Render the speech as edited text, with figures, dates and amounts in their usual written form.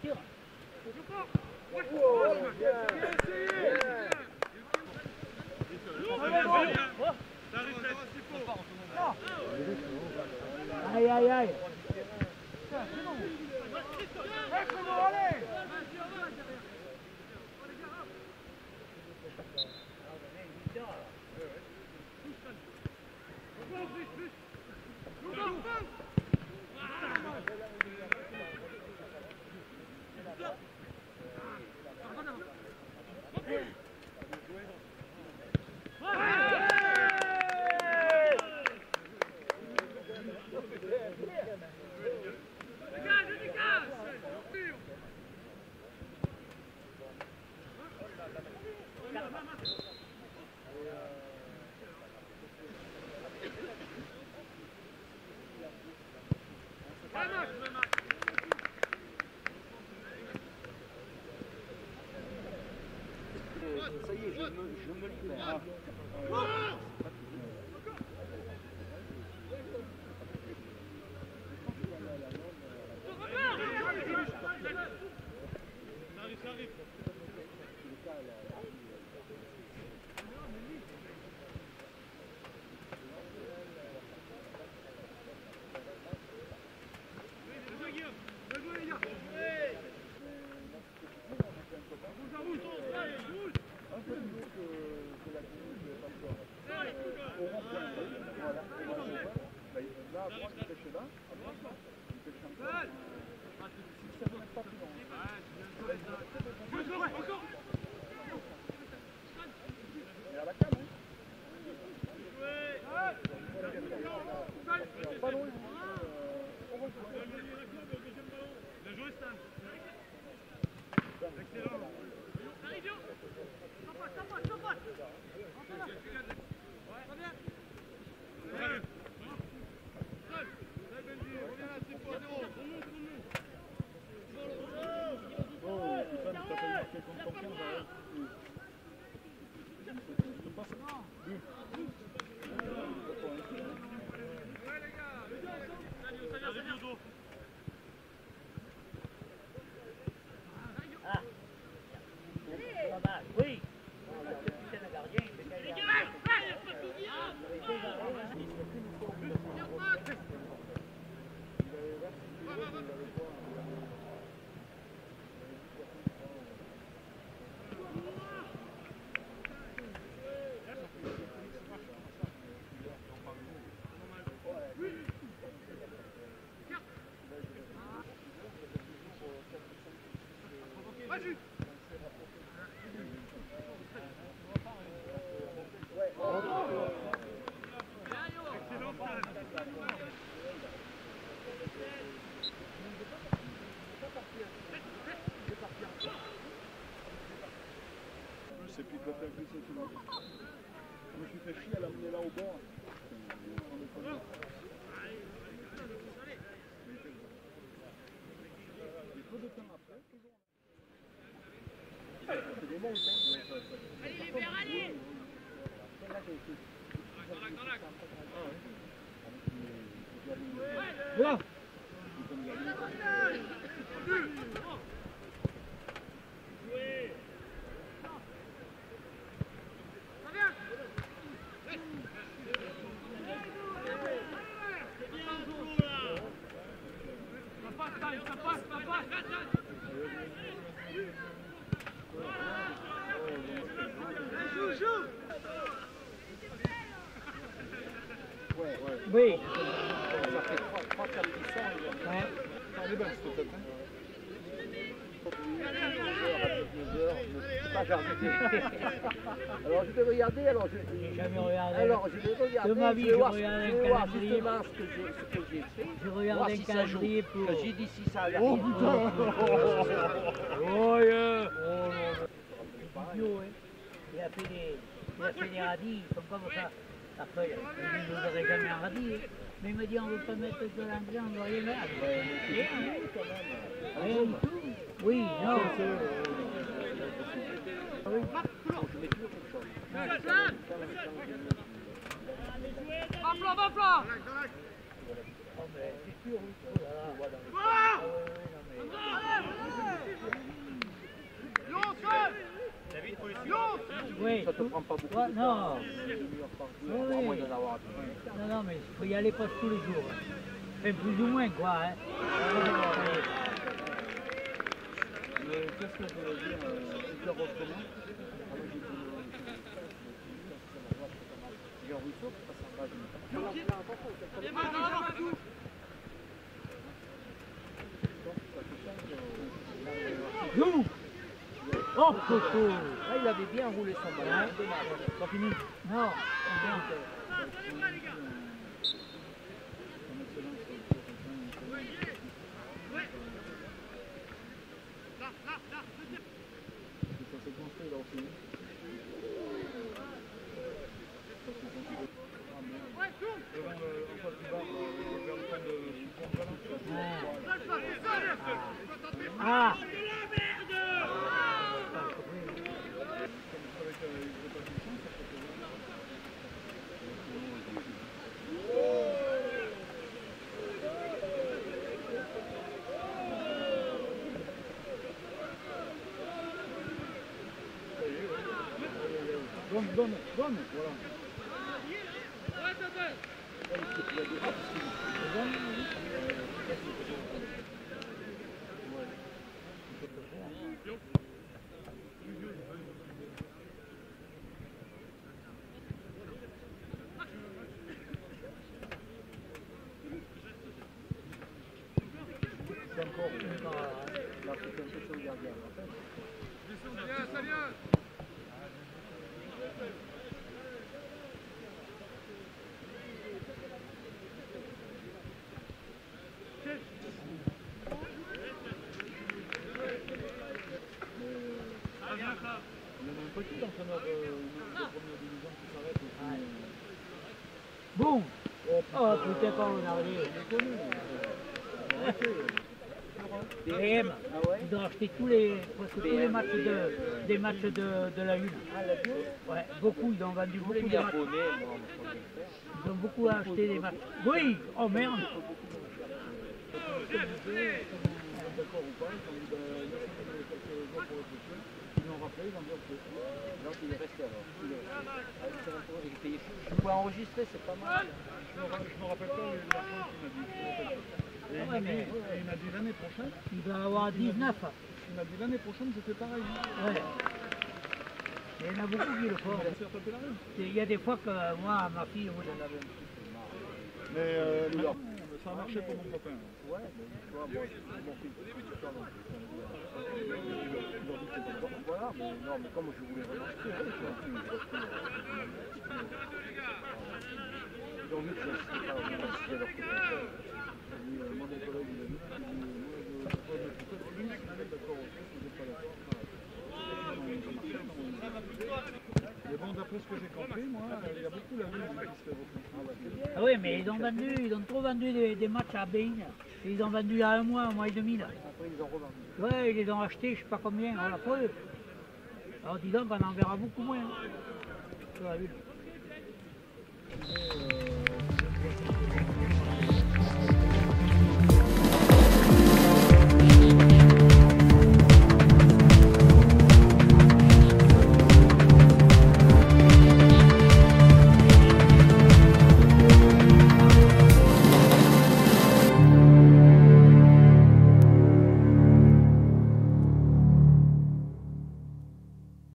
tire. Aïe, aïe, aïe. Ça y est, je me libère. Oui. Et puis quand t'as vu ça, tu m'as dit. Je me suis fait chier à l'amener là au bord. Et peu de temps après, toujours. C'est des monts, Allez les verts, allez! Là. Oui. Ça fait 3-4 qui sont. Ouais. Elle est belle cette tête. Alors je vais regarder, J'ai jamais regardé. alors je vais regarder, De ma vie, je vais je voir, regarde je un vais voir calendrier. justement ce que j'ai fait. J'ai voir regardé si le ça joue. calendrier pour... J'ai dit si ça avait Oh rien. putain! Oh yeah. Idiot, hein. Il a fait des radis, ils sont comme ça. Après, il ne nous aurait jamais un radis. Hein. Mais il m'a dit on ne veut pas mettre de l'anglais, on ne veut rien mettre. Rien du tout. Oui, non. Oui. Va plan! Oh, mais c'est sûr, oui. Oh là là. Ah, oui, non, mais... Oui. Ça te prend pas beaucoup Ouais, de non. temps. Une demi-heure par jour, Oui, à oui. moins d'en avoir. Non, mais il faut y aller pas tous les jours. Hein. Enfin, plus ou moins, quoi. Hein. Mais qu'est-ce que je voulais dire Hitler autrement J'ai un ruisseau qui passe en bas du Nous Oh, Coco. Là, il avait bien roulé son ballon. Dommage. Pas fini. Non. Ça s'est construit là aussi. En face du bar, vers le coin de Valence. Ah. Donne, voilà. C'est encore là, c'est un peu sur le gardien. Il y en a un petit entraîneur de première division qui s'arrête aussi. Boum. Oh, putain, quand on est arrivé. DM, Ah ouais? ils ont acheté presque tous les matchs des matchs de la Une. Ah, la bio? Ouais, beaucoup, ils ont vendu beaucoup de matchs. Abonné, moi, on va le faire. Ils ont beaucoup acheté des matchs. Oui, oh merde. D'accord ou pas, ils ont dit laissez-nous quelques jours pour réfléchir. Ils l'ont rappelé, ils ont dit ok. Donc il est resté alors. Il est payé. Tu peux enregistrer, c'est pas mal. Je me rappelle pas la chose qu'il m'a dit. Je me rappelle pas. Et Ouais, mais- il m'a dit l'année prochaine, Il doit avoir 19. il m'a dit l'année prochaine c'était pareil. Ouais. Il y en a beaucoup qui le font. On va se faire taper la rue. Il y a des fois que moi, ma fille, moi, j'en avais un petit peu. Mais maintenant, ça a marché pour mon copain. Ouais, mais tu vois, moi, mon fils, voilà, mais non, mais comme je voulais vraiment acheter, ils ont vu que je ne sais pas acheter leur côté. Moi, mon collègue, il a dit, moi, je propose le truc, lui, si vous êtes d'accord au fait, si vous n'êtes pas d'accord, mais bon, d'après ce que j'ai compris, moi, il y a beaucoup la ville qui se fait reprendre. Ah oui, mais ils ont trop vendu des matchs à Béine. Ils ont vendu il y a un mois et demi là. Après, ils ont revendu. Ouais, ils les ont achetés, je sais pas combien, à la fois. Alors dis donc, on en verra beaucoup moins. Sur la ville.